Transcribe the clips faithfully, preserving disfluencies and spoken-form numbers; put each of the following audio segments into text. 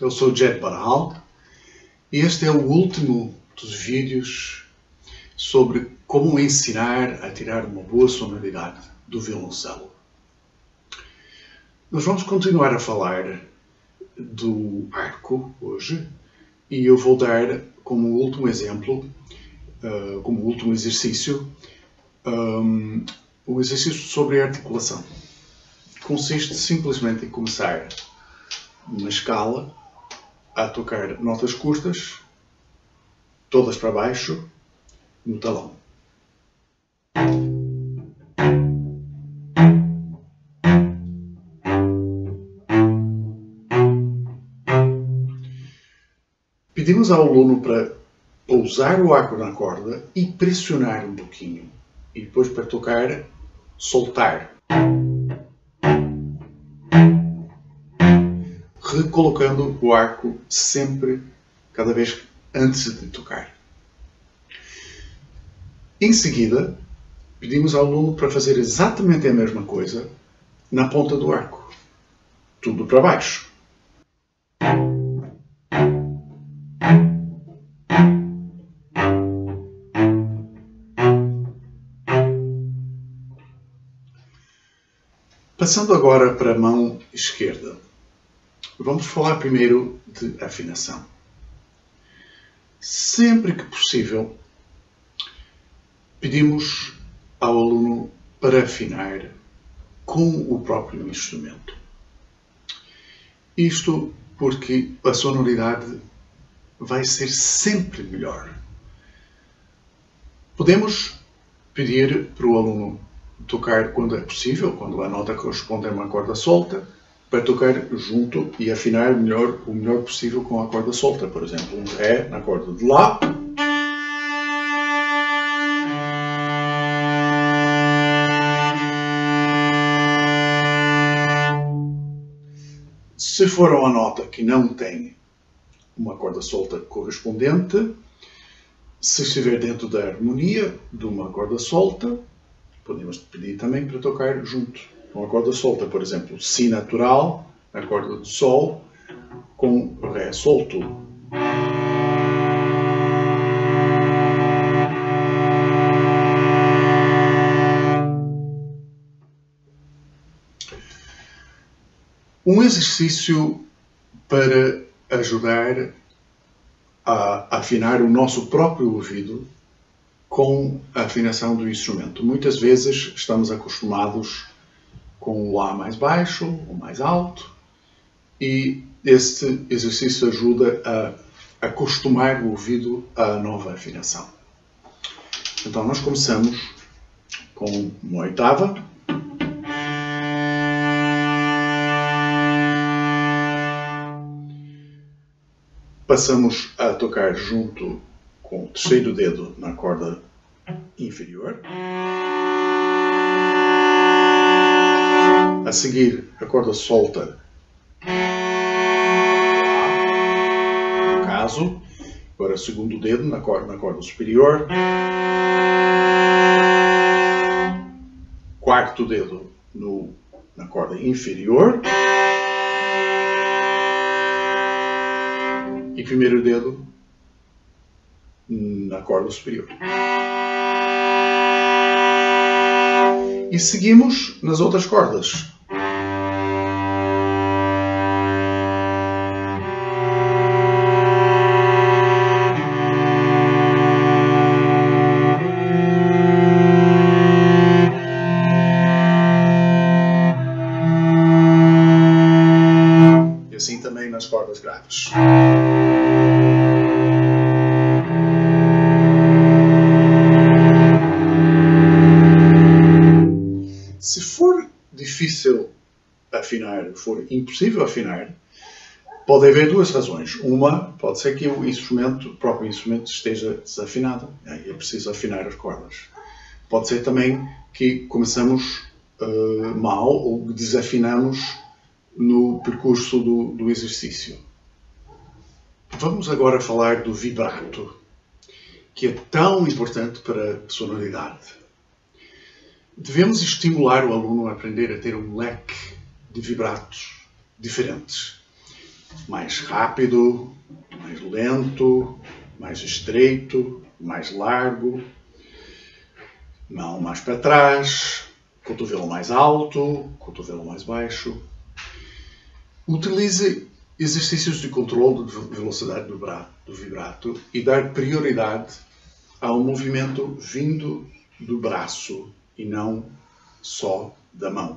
eu sou Jed Barral e este é o último dos vídeos sobre como ensinar a tirar uma boa sonoridade do violoncelo. Nós vamos continuar a falar do arco hoje e eu vou dar como último exemplo, uh, como último exercício, um, o exercício sobre articulação. Consiste simplesmente em começar uma escala a tocar notas curtas, todas para baixo, no talão. Pedimos ao aluno para pousar o arco na corda e pressionar um pouquinho. E depois, para tocar, soltar. Recolocando o arco sempre, cada vez antes de tocar. Em seguida, pedimos ao aluno para fazer exatamente a mesma coisa na ponta do arco. Tudo para baixo. Passando agora para a mão esquerda. Vamos falar primeiro de afinação. Sempre que possível, pedimos ao aluno para afinar com o próprio instrumento. Isto porque a sonoridade vai ser sempre melhor. Podemos pedir para o aluno tocar quando é possível, quando a nota corresponde a uma corda solta, para tocar junto e afinar melhor, o melhor possível com a corda solta. Por exemplo, um Ré na corda de Lá. Se for uma nota que não tem uma corda solta correspondente, se estiver dentro da harmonia de uma corda solta, podemos pedir também para tocar junto com a corda solta. Por exemplo, Si natural, na corda de Sol, com Ré solto. Um exercício para ajudar a afinar o nosso próprio ouvido com a afinação do instrumento. Muitas vezes estamos acostumados com o Lá mais baixo ou mais alto e este exercício ajuda a acostumar o ouvido à nova afinação. Então nós começamos com uma oitava. Passamos a tocar junto com o terceiro dedo na corda inferior. A seguir, a corda solta, no caso. Agora, o segundo dedo na corda, na corda superior. Quarto dedo no, na corda inferior. E primeiro dedo na corda superior. E seguimos nas outras cordas. E assim também nas cordas graves. Se for difícil afinar, for impossível afinar, pode haver duas razões. Uma, pode ser que o instrumento, o próprio instrumento esteja desafinado, e é preciso afinar as cordas. Pode ser também que começamos uh, mal ou desafinamos no percurso do, do exercício. Vamos agora falar do vibrato, que é tão importante para a sonoridade. Devemos estimular o aluno a aprender a ter um leque de vibratos diferentes. mais rápido, mais lento, mais estreito, mais largo, mão mais para trás, cotovelo mais alto, cotovelo mais baixo. Utilize exercícios de controle de velocidade do, bra do vibrato e dar prioridade ao movimento vindo do braço e não só da mão.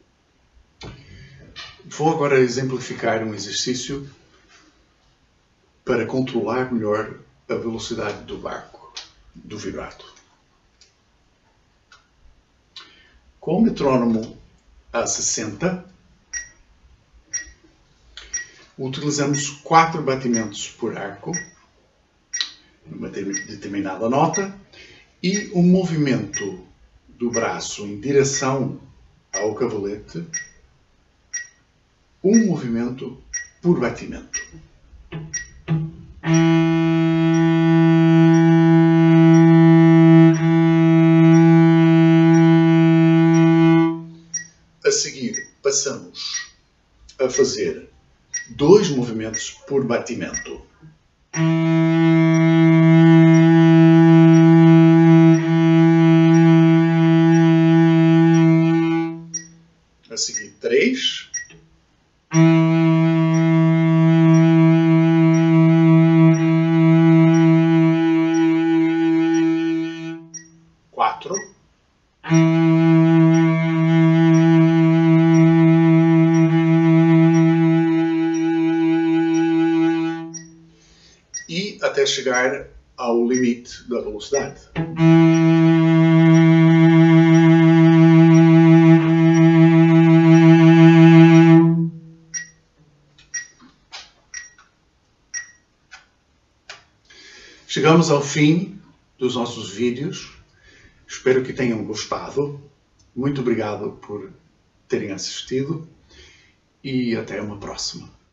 Vou agora exemplificar um exercício para controlar melhor a velocidade do barco, do vibrato. Com o metrónomo a sessenta, utilizamos quatro batimentos por arco, numa determinada nota, e o movimento do braço em direção ao cavalete, um movimento por batimento. A seguir, passamos a fazer dois movimentos por batimento. A seguir, três. Quatro. E até chegar ao limite da velocidade. Chegamos ao fim dos nossos vídeos. Espero que tenham gostado. Muito obrigado por terem assistido e até uma próxima.